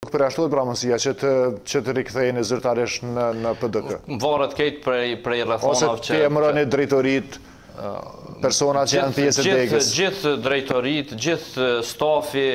përjashtohet pra mundësia që të riktheheni zyrtarisht në PDK? Varet këtë prej rrethonave që... Ose të emëroni drejtorit, persona që janë pjesë e degës? Gjithë drejtorit, gjithë stafi,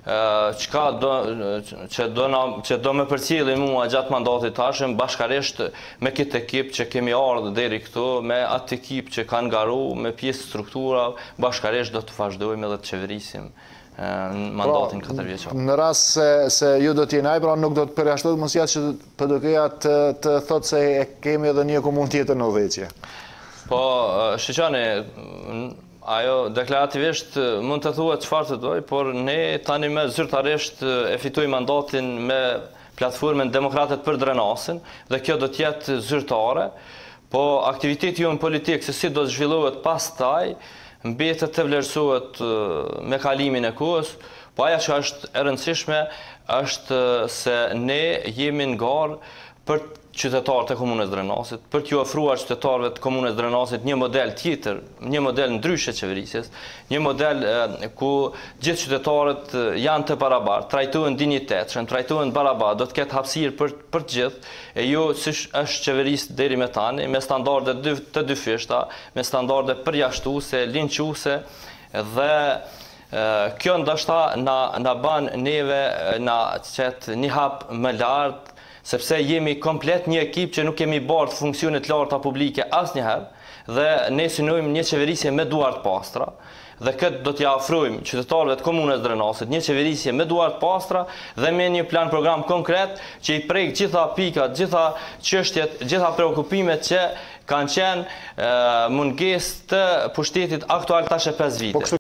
që do me përcjellin mua gjatë mandatit tashëm, bashkarisht me këtë ekip që kemi ardhur deri këtu, me atë ekip që kanë garu, me pjesë struktura, bashkarisht do të vazhdojmë edhe të qeverisim mandatin 4 vjeçor. Në rast se ju do t'jeni ai, pra nuk do të përjashtohet mundësia që PDK-ja të thotë se kemi edhe një komunë tjetër në udhëheqje. Po, shiqani, ajo deklarativisht mund të thuhet çfarë të doj, por ne tani me zyrtarisht e fitoj mandatin me platformën Demokratët për Drenasin, dhe kjo do t'jetë zyrtare, po aktiviteti ju në politikë se si do të zhvillohet pas taj, mbetet të vlerësohet me kalimin e kohës, po aja që është e rëndësishme është se ne jemi në garë për qytetarët e komunës Drenasit, për t'ju ofruar qytetarëve të komunës Drenasit një model tjetër, një model ndryshe qeverisjes, një model ku gjithë qytetarët janë të barabartë, trajtohen dinjitetshëm, trajtohen barabartë, do të ketë hapësirë për të gjithë, e jo si është qeverisë deri me tani, me standarde të dyfishta, me standarde përjashtuese, linquese, dhe kjo ndoshta na bën neve na qetë një hap më lartë, sepse jemi komplet një ekip që nuk kemi bardhë funksionet larta publike asnjëherë, dhe ne synojmë një qeverisje me duart pastra, dhe këtë do t'ja ofrojmë qytetarëve të komunës Drenasit, një qeverisje me duart pastra dhe me një plan program konkret që i prek gjitha pikat, gjitha çështjet, gjitha preokupimet që kanë qenë mungesë të pushtetit aktual tash e 5 vite.